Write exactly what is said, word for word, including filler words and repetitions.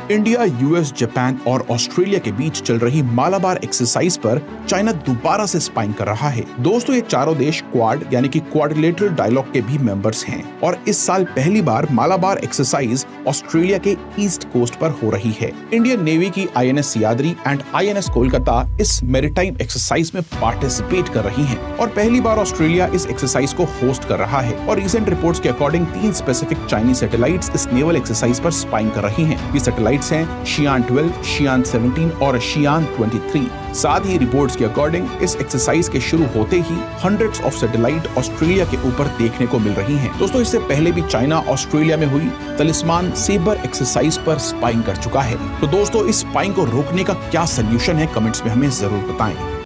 India, US, Japan और Australia के बीच चल रही मालाबार एक्सरसाइज पर चाइना दोबारा से स्पाइंग कर रहा है। दोस्तों, ये चारों देश क्वाड यानी कि क्वाड्रिलेटरल डायलॉग के भी मेंबर्स हैं और इस साल पहली बार मालाबार एक्सरसाइज ऑस्ट्रेलिया के ईस्ट कोस्ट पर हो रही है। इंडियन नेवी की INS Sahyadri and INS Kolkata इस मैरीटाइम एक्सरसाइज में पार्टिसिपेट कर रही हैं और पहली बार ऑस्ट्रेलिया इस एक्सरसाइज को होस्ट कर रहा है और रिसेंट रिपोर्ट्स के अकॉर्डिंग तीन स्पेसिफिक चाइनीज सैटेलाइट्स इस नेवल एक्सरसाइज पर स्पाइंग कर रही हैं। ये सैटेलाइट्स हैं शियान ट्वेल्व, शियान सेवनटीन और शियान तेईस। साथ ही रिपोर्ट्स के अकॉर्डिंग इस एक्सरसाइज के शुरू होते ही हंड्रेड्स ऑफ सैटेलाइट ऑस्ट्रेलिया के ऊपर देखने को मिल रही हैं। दोस्तों, इससे पहले भी चाइना ऑस्ट्रेलिया में हुई तलिस्मान सेबर एक्सरसाइज पर स्पाइंग कर चुका है। तो दोस्तों, इस स्पाइंग को रोकने का क्या सोल्यूशन है, कमेंट्स में हमें जरूर बताएं।